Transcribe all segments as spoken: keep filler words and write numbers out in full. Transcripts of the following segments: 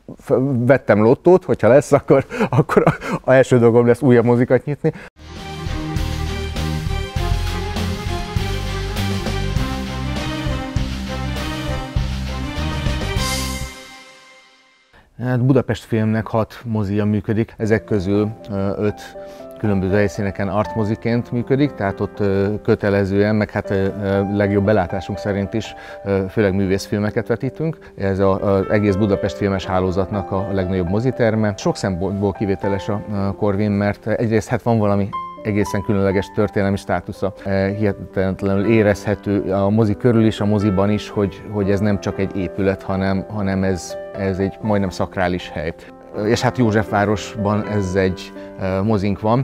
vettem lottót, hogyha lesz, akkor, akkor a első dolgom lesz újabb mozikat nyitni. Hát Budapest Filmnek hat mozija működik, ezek közül öt különböző helyszíneken artmoziként működik, tehát ott kötelezően, meg hát legjobb belátásunk szerint is főleg művészfilmeket vetítünk. Ez az egész Budapest filmes hálózatnak a legnagyobb moziterme. Sok szempontból kivételes a Corvin, mert egyrészt hát van valami egészen különleges történelmi státusza. Hihetetlenül érezhető a mozi körül is, a moziban is, hogy, hogy ez nem csak egy épület, hanem, hanem ez, ez egy majdnem szakrális hely. És hát Józsefvárosban ez egy mozink van.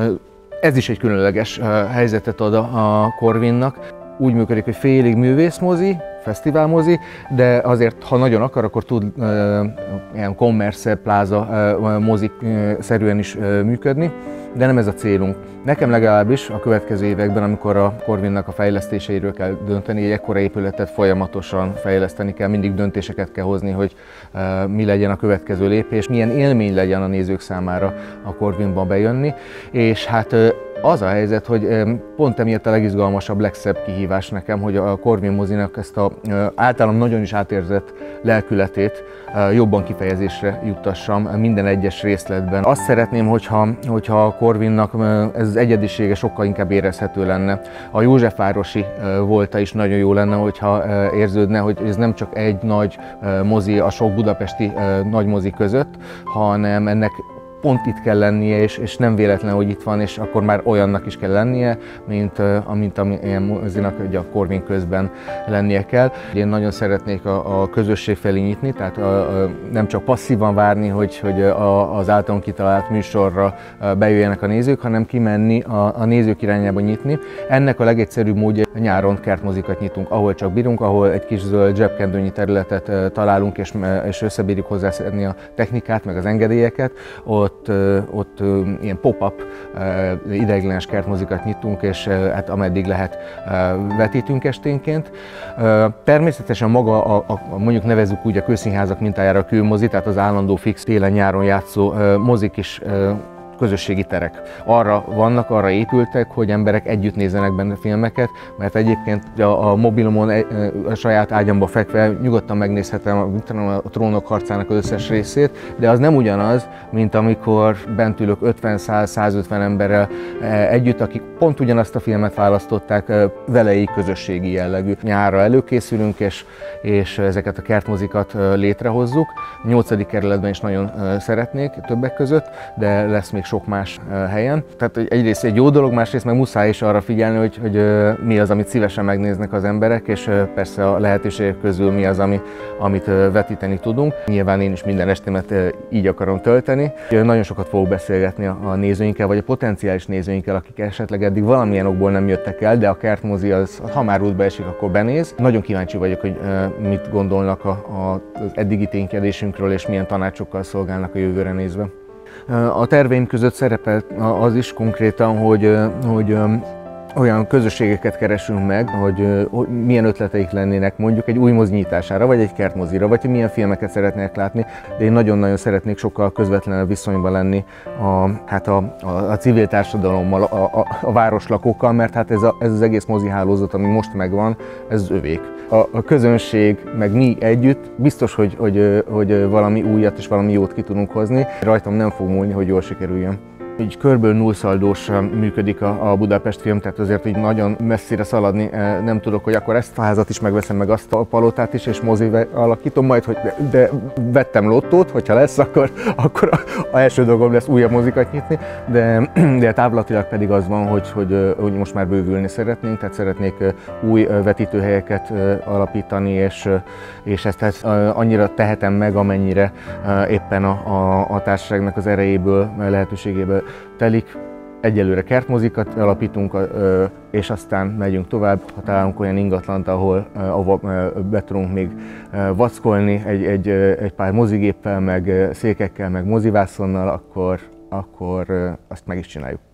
Ez is egy különleges helyzetet ad a Corvinnak. Úgy működik, hogy félig művészmozi, fesztiválmozi, de azért, ha nagyon akar, akkor tud uh, ilyen commerce, pláza uh, mozik-szerűen is uh, működni, de nem ez a célunk. Nekem legalábbis a következő években, amikor a Corvinnak a fejlesztéseiről kell dönteni, egy ekkora épületet folyamatosan fejleszteni kell, mindig döntéseket kell hozni, hogy uh, mi legyen a következő lépés, milyen élmény legyen a nézők számára a Corvinba bejönni, és hát uh, az a helyzet, hogy pont emiatt a legizgalmasabb, legszebb kihívás nekem, hogy a Corvin mozinak ezt a általam nagyon is átérzett lelkületét jobban kifejezésre juttassam minden egyes részletben. Azt szeretném, hogyha, hogyha a Corvinnak ez az egyedisége sokkal inkább érezhető lenne. A józsefvárosi volta is nagyon jó lenne, hogyha érződne, hogy ez nem csak egy nagy mozi a sok budapesti nagy mozi között, hanem ennek pont itt kell lennie, és, és nem véletlen, hogy itt van, és akkor már olyannak is kell lennie, mint amint amilyen mozinak ugye a Corvin közben lennie kell. Én nagyon szeretnék a, a közösség felé nyitni, tehát a, a, nem csak passzívan várni, hogy, hogy a, az általunk kitalált műsorra bejöjjenek a nézők, hanem kimenni, a, a nézők irányába nyitni. Ennek a legegyszerűbb módja, nyáron kertmozikat nyitunk, ahol csak bírunk, ahol egy kis zöld zsebkendőnyi területet találunk, és, és összebírjuk hozzászedni a technikát, meg az engedélyeket. Ott, ott ilyen pop-up ideiglenes kertmozikat nyitunk, és hát ameddig lehet vetítünk esténként. Természetesen maga, a, a, mondjuk nevezzük úgy a kőszínházak mintájára a kőmozi, tehát az állandó fix télen-nyáron játszó mozik is közösségi terek. Arra vannak, arra épültek, hogy emberek együtt nézzenek benne filmeket, mert egyébként a, a mobilomon a saját ágyamba fekve nyugodtan megnézhetem a, a Trónok harcának az összes részét, de az nem ugyanaz, mint amikor bent ülök ötven-száz-százötven emberrel együtt, akik pont ugyanazt a filmet választották, velei közösségi jellegű. Nyárra előkészülünk, és, és ezeket a kertmozikat létrehozzuk. nyolcadik kerületben is nagyon szeretnék többek között, de lesz még sok más helyen. Tehát egyrészt egy jó dolog, másrészt meg muszáj is arra figyelni, hogy, hogy mi az, amit szívesen megnéznek az emberek, és persze a lehetőségek közül mi az, ami, amit vetíteni tudunk. Nyilván én is minden estémet így akarom tölteni. Nagyon sokat fogok beszélgetni a nézőinkkel, vagy a potenciális nézőinkkel, akik esetleg eddig valamilyen okból nem jöttek el, de a kertmozi az, ha már útba esik, akkor benéz. Nagyon kíváncsi vagyok, hogy mit gondolnak a, a, az eddigi ténykedésünkről, és milyen tanácsokkal szolgálnak a jövőre nézve. A terveim között szerepel az is konkrétan, hogy, hogy olyan közösségeket keresünk meg, hogy, hogy milyen ötleteik lennének mondjuk egy új mozi nyitására, vagy egy kertmozira, vagy hogy milyen filmeket szeretnék látni, de én nagyon-nagyon szeretnék sokkal közvetlenebb viszonyban lenni a, hát a, a, a civil társadalommal, a, a, a városlakókkal, mert hát ez, a, ez az egész mozi hálózat, ami most megvan, ez övék. A, a közönség, meg mi együtt biztos, hogy, hogy, hogy valami újat és valami jót ki tudunk hozni. Rajtam nem fog múlni, hogy jól sikerüljön. Így körből nullszaldósan működik a, a Budapest Film, tehát azért így nagyon messzire szaladni nem tudok, hogy akkor ezt a házat is megveszem, meg azt a palotát is, és mozivel alakítom majd, hogy de, de vettem lottót, hogyha lesz, akkor, akkor a, a első dolgom lesz újabb mozikat nyitni, de, de távlatilag pedig az van, hogy, hogy, hogy most már bővülni szeretnénk, tehát szeretnék új vetítőhelyeket alapítani, és, és ezt, ezt annyira tehetem meg, amennyire éppen a, a, a társaságnak az erejéből, lehetőségéből telik. Egyelőre kertmozikat alapítunk, és aztán megyünk tovább, ha találunk olyan ingatlant, ahol, ahol be tudunk még vackolni egy, egy, egy pár mozigéppel, meg székekkel, meg mozivászonnal, akkor, akkor azt meg is csináljuk.